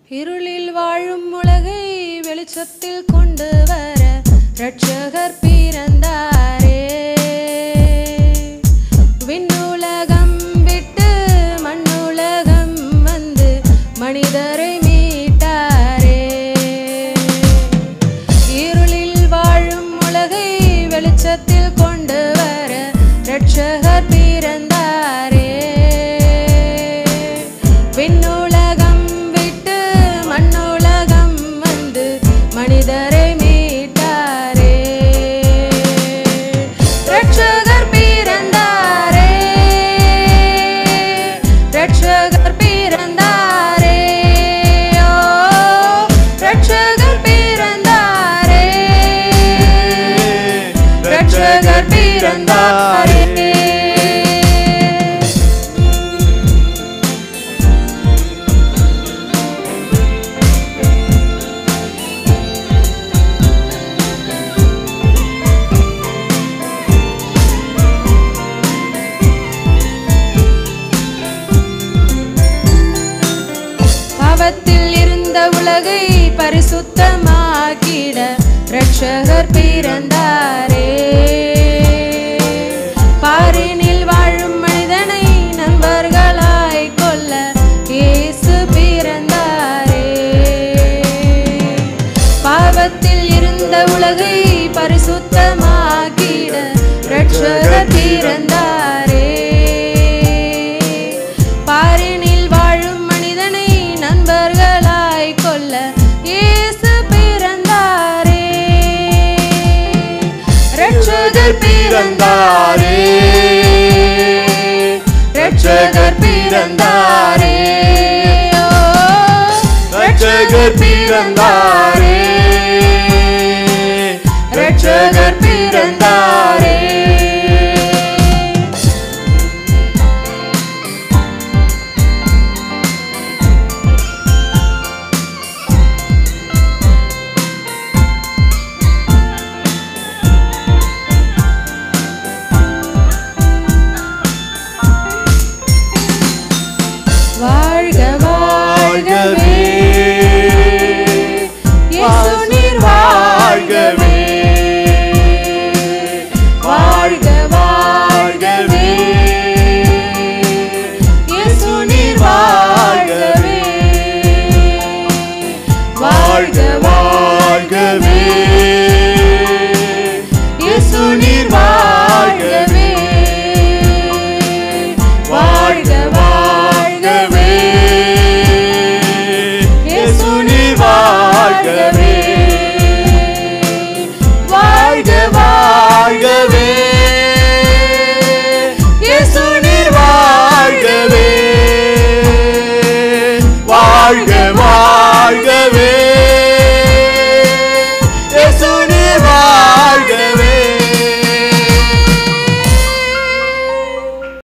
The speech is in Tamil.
இருளில் வாழும் உலகை வெளிச்சத்தில் கொண்டு வர ரட்சகர் பிறந்தாரே. விண்ணுலகம் விட்டு மண்ணுலகம் வந்து மனிதரை மீட்டாரே. இருளில் வாழும் உலகை வெளிச்சத்தில் கொண்டு வர ரட்சகர் பிறந்தாரே. விண்ணுலகம் விட்டு மண்ணுலகம் வந்து மனிதரை மீட்டாரே. ரட்சகர் பிறந்தாரே, ரட்சகர் பிறந்தாரே, ஓ ரட்சகர் பிறந்தாரே, ரட்சகர் பிறந்தாரே. பாவத்தில் இருந்த உலகை பரிசுத்தமாக்கிட ரட்சகர் பிறந்தாரே. பாரினில் வாழும் மனிதனை நண்பர்களாய் கொள்ள இயேசு பிறந்தாரே. பாவத்தில் இருந்த உலகை பரிசுத்தமாக்கிட ரட்சகர் பிறந்தாரே. பாரினில் வாழும் மனிதனை நண்பர்களாய் கொள்ள இயேசு பிறந்தாரே. ரட்சகர் பிறந்தாரே, ரட்சகர் பிறந்தாரே, ஓ ரட்சகர் பிறந்தாரே,